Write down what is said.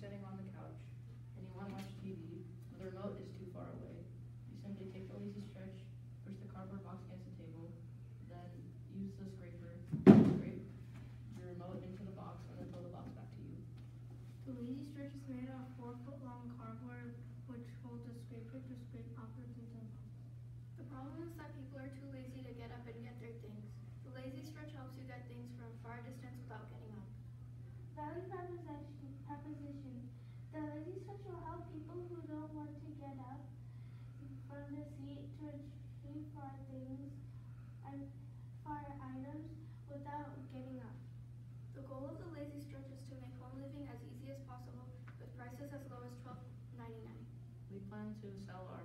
sitting on the couch and you want to watch TV, but the remote is too far away. You simply take the lazy stretch, push the cardboard box against the table, then use the scraper to scrape your remote into the box and then throw the box back to you. The lazy stretch is made out of 4-foot-long cardboard which holds a scraper to scrape objects into the box. The problem is that people are too lazy to get up and get their things. The lazy stretch helps you get things from a far distance without getting up. Value proposition. The lazy stretch will help people who don't want to get up from the seat to retrieve far things and far items without getting up. The goal of the lazy stretch is to make home living as easy as possible with prices as low as $12.99. We plan to sell our